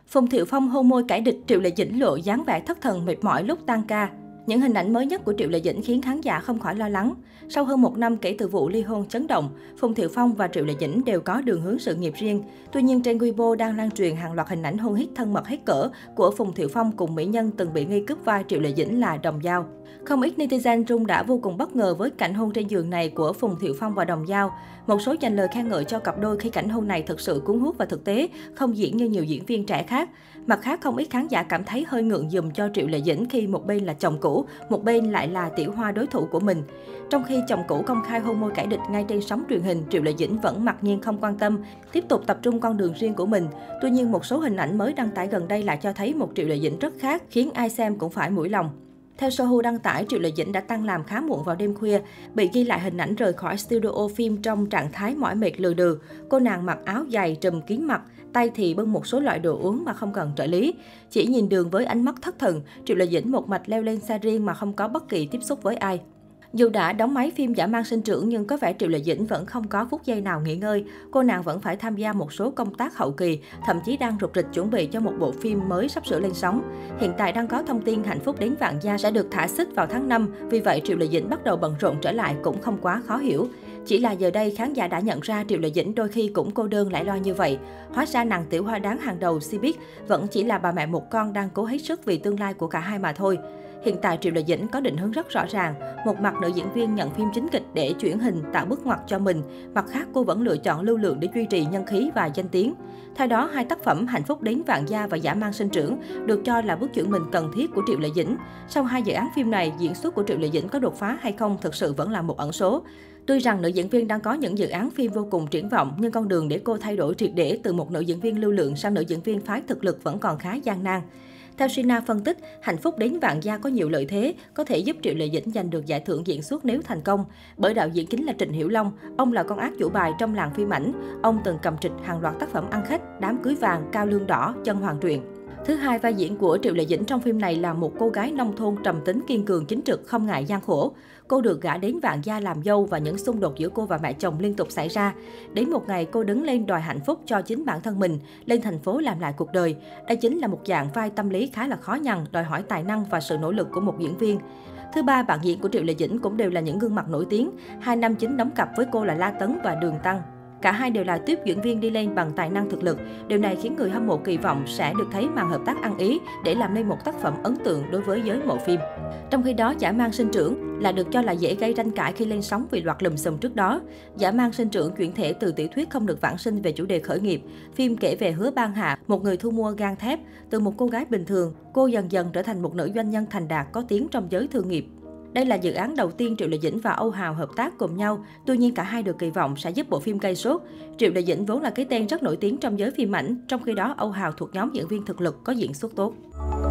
Phùng Thiệu Phong hôn môi kẻ địch, Triệu Lệ Dĩnh lộ dáng vẻ thất thần mệt mỏi lúc tan ca. Những hình ảnh mới nhất của Triệu Lệ Dĩnh khiến khán giả không khỏi lo lắng. Sau hơn một năm kể từ vụ ly hôn chấn động, Phùng Thiệu Phong và Triệu Lệ Dĩnh đều có đường hướng sự nghiệp riêng. Tuy nhiên, trên Weibo đang lan truyền hàng loạt hình ảnh hôn hít thân mật hết cỡ của Phùng Thiệu Phong cùng mỹ nhân từng bị nghi cướp vai Triệu Lệ Dĩnh là Đồng Dao. Không ít netizen Trung đã vô cùng bất ngờ với cảnh hôn trên giường này của Phùng Thiệu Phong và Đồng Dao. Một số dành lời khen ngợi cho cặp đôi khi cảnh hôn này thực sự cuốn hút và thực tế, không diễn như nhiều diễn viên trẻ khác. Mặt khác, không ít khán giả cảm thấy hơi ngượng giùm cho Triệu Lệ Dĩnh khi một bên là chồng cũ, một bên lại là tiểu hoa đối thủ của mình. Trong khi chồng cũ công khai hôn môi kẻ địch ngay trên sóng truyền hình, Triệu Lệ Dĩnh vẫn mặc nhiên không quan tâm, tiếp tục tập trung con đường riêng của mình. Tuy nhiên, một số hình ảnh mới đăng tải gần đây lại cho thấy một Triệu Lệ Dĩnh rất khác, khiến ai xem cũng phải mũi lòng. Theo Sohu đăng tải, Triệu Lệ Dĩnh đã tăng làm khá muộn vào đêm khuya, bị ghi lại hình ảnh rời khỏi studio phim trong trạng thái mỏi mệt lừ đừ. Cô nàng mặc áo dày trùm kín mặt, tay thì bưng một số loại đồ uống mà không cần trợ lý. Chỉ nhìn đường với ánh mắt thất thần, Triệu Lệ Dĩnh một mạch leo lên xe riêng mà không có bất kỳ tiếp xúc với ai. Dù đã đóng máy phim Dã Man Sinh Trưởng nhưng có vẻ Triệu Lệ Dĩnh vẫn không có phút giây nào nghỉ ngơi. Cô nàng vẫn phải tham gia một số công tác hậu kỳ, thậm chí đang rục rịch chuẩn bị cho một bộ phim mới sắp sửa lên sóng. Hiện tại đang có thông tin Hạnh Phúc Đến Vạn Gia sẽ được thả xích vào tháng 5, vì vậy Triệu Lệ Dĩnh bắt đầu bận rộn trở lại cũng không quá khó hiểu. Chỉ là giờ đây khán giả đã nhận ra Triệu Lệ Dĩnh đôi khi cũng cô đơn lẻ loi như vậy. Hóa ra nàng tiểu hoa đáng hàng đầu Cbiz vẫn chỉ là bà mẹ một con đang cố hết sức vì tương lai của cả hai mà thôi. Hiện tại Triệu Lệ Dĩnh có định hướng rất rõ ràng, một mặt nữ diễn viên nhận phim chính kịch để chuyển hình tạo bước ngoặt cho mình, mặt khác cô vẫn lựa chọn lưu lượng để duy trì nhân khí và danh tiếng. Theo đó, hai tác phẩm Hạnh Phúc Đến Vạn Gia và Dã Man Sinh Trưởng được cho là bước chuyển mình cần thiết của Triệu Lệ Dĩnh. Sau hai dự án phim này, diễn xuất của Triệu Lệ Dĩnh có đột phá hay không thực sự vẫn là một ẩn số. Tuy rằng nữ diễn viên đang có những dự án phim vô cùng triển vọng, nhưng con đường để cô thay đổi triệt để từ một nữ diễn viên lưu lượng sang nữ diễn viên phái thực lực vẫn còn khá gian nan. Theo Sina phân tích, Hạnh Phúc Đến Vạn Gia có nhiều lợi thế, có thể giúp Triệu Lệ Dĩnh giành được giải thưởng diễn xuất nếu thành công. Bởi đạo diễn chính là Trịnh Hiểu Long, ông là con ác chủ bài trong làng phim ảnh. Ông từng cầm trịch hàng loạt tác phẩm ăn khách, Đám cưới vàng, Cao lương đỏ, Chân hoàng truyện. Thứ hai, vai diễn của Triệu Lệ Dĩnh trong phim này là một cô gái nông thôn trầm tính kiên cường chính trực, không ngại gian khổ. Cô được gả đến Vạn Gia làm dâu và những xung đột giữa cô và mẹ chồng liên tục xảy ra. Đến một ngày cô đứng lên đòi hạnh phúc cho chính bản thân mình, lên thành phố làm lại cuộc đời. Đây chính là một dạng vai tâm lý khá là khó nhằn, đòi hỏi tài năng và sự nỗ lực của một diễn viên. Thứ ba, bạn diễn của Triệu Lệ Dĩnh cũng đều là những gương mặt nổi tiếng. Hai nam chính đóng cặp với cô là La Tấn và Đường Tăng. Cả hai đều là tiếp diễn viên đi lên bằng tài năng thực lực. Điều này khiến người hâm mộ kỳ vọng sẽ được thấy màn hợp tác ăn ý để làm nên một tác phẩm ấn tượng đối với giới mộ phim. Trong khi đó, Dã Man Sinh Trưởng là được cho là dễ gây tranh cãi khi lên sóng vì loạt lùm xùm trước đó. Dã Man Sinh Trưởng chuyển thể từ tiểu thuyết không được vãng sinh về chủ đề khởi nghiệp. Phim kể về Hứa Ban Hạ, một người thu mua gang thép. Từ một cô gái bình thường, cô dần dần trở thành một nữ doanh nhân thành đạt có tiếng trong giới thương nghiệp. Đây là dự án đầu tiên Triệu Lệ Dĩnh và Âu Hào hợp tác cùng nhau, tuy nhiên cả hai được kỳ vọng sẽ giúp bộ phim gây sốt. Triệu Lệ Dĩnh vốn là cái tên rất nổi tiếng trong giới phim ảnh, trong khi đó Âu Hào thuộc nhóm diễn viên thực lực có diễn xuất tốt.